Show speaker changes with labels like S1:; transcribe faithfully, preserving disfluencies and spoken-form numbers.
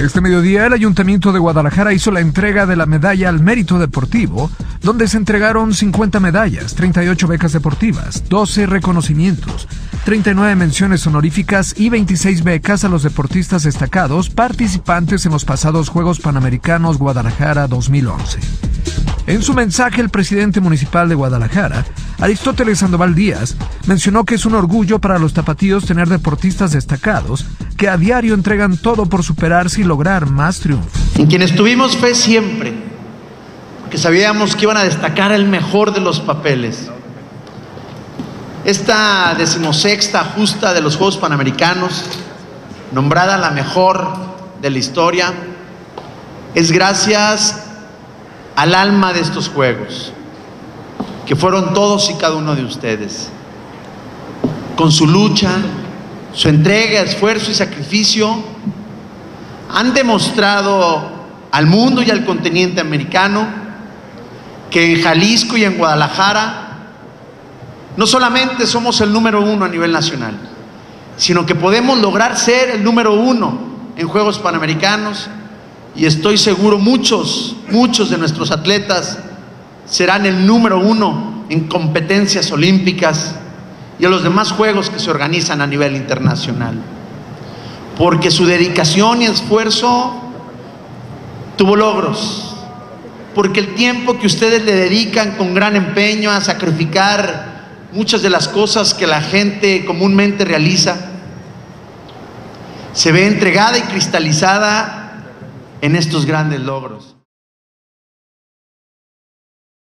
S1: Este mediodía, el Ayuntamiento de Guadalajara hizo la entrega de la Medalla al Mérito Deportivo, donde se entregaron cincuenta medallas, treinta y ocho becas deportivas, doce reconocimientos, treinta y nueve menciones honoríficas y veintiséis becas a los deportistas destacados participantes en los pasados Juegos Panamericanos Guadalajara dos mil once. En su mensaje, el presidente municipal de Guadalajara, Aristóteles Sandoval Díaz, mencionó que es un orgullo para los tapatíos tener deportistas destacados que a diario entregan todo por superarse y lograr más triunfos.
S2: En quienes tuvimos fe siempre, porque sabíamos que iban a destacar el mejor de los papeles. Esta decimosexta justa de los Juegos Panamericanos, nombrada la mejor de la historia, es gracias al alma de estos Juegos, que fueron todos y cada uno de ustedes. Con su lucha, su entrega, esfuerzo y sacrificio, han demostrado al mundo y al continente americano que en Jalisco y en Guadalajara no solamente somos el número uno a nivel nacional, sino que podemos lograr ser el número uno en Juegos Panamericanos, y estoy seguro muchos, muchos de nuestros atletas serán el número uno en competencias olímpicas y en los demás juegos que se organizan a nivel internacional, porque su dedicación y esfuerzo tuvo logros, porque el tiempo que ustedes le dedican con gran empeño a sacrificar muchas de las cosas que la gente comúnmente realiza, se ve entregada y cristalizada en estos grandes logros.